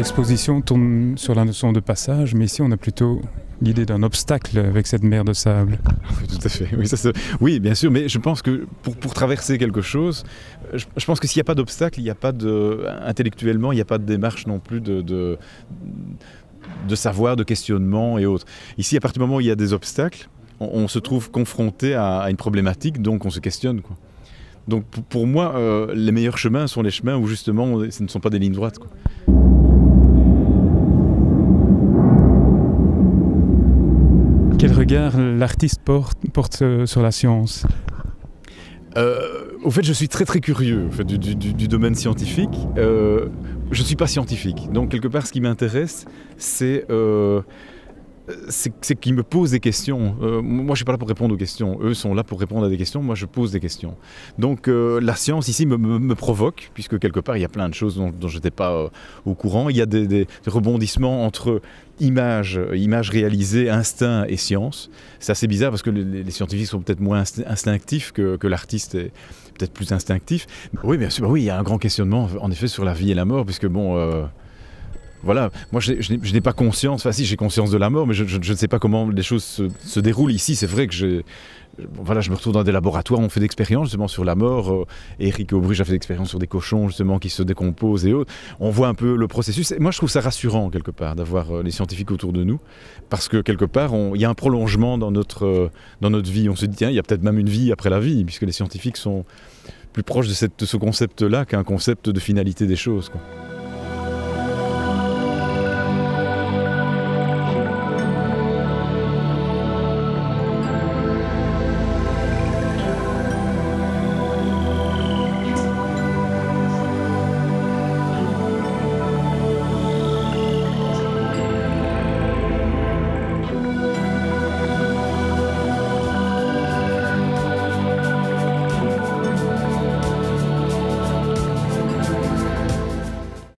l'exposition tourne sur la notion de passage, mais ici on a plutôt l'idée d'un obstacle avec cette mer de sable. Oui, tout à fait. Oui, oui, bien sûr, mais je pense que pour traverser quelque chose, je pense que s'il n'y a pas d'obstacle, il n'y a pas intellectuellement, il n'y a pas de démarche non plus de savoir, de questionnement et autres. Ici, à partir du moment où il y a des obstacles, on se trouve confronté à une problématique, donc on se questionne, quoi. Donc pour moi, les meilleurs chemins sont les chemins où justement ce ne sont pas des lignes droites, quoi. Quel regard l'artiste porte sur la science ? Au fait, je suis très très curieux du domaine scientifique. Je ne suis pas scientifique, donc quelque part ce qui m'intéresse, c'est qu'ils me posent des questions. Moi, je ne suis pas là pour répondre aux questions. Eux sont là pour répondre à des questions. Moi, je pose des questions. Donc, la science, ici, me provoque, puisque quelque part, il y a plein de choses dont je n'étais pas au courant. Il y a des rebondissements entre images réalisées, instinct et science. C'est assez bizarre, parce que les scientifiques sont peut-être moins instinctifs que l'artiste est peut-être plus instinctif. Oui, bien sûr, oui, il y a un grand questionnement, en effet, sur la vie et la mort, puisque bon... Voilà, moi je n'ai pas conscience, enfin si j'ai conscience de la mort, mais je ne sais pas comment les choses se déroulent ici. C'est vrai que je me retrouve dans des laboratoires, on fait des expériences justement sur la mort. Eric Aubry a fait des expériences sur des cochons justement qui se décomposent et autres. On voit un peu le processus. Et moi je trouve ça rassurant quelque part d'avoir les scientifiques autour de nous, parce que quelque part il y a un prolongement dans notre vie. On se dit tiens, il y a peut-être même une vie après la vie, puisque les scientifiques sont plus proches de ce concept-là qu'un concept de finalité des choses, quoi.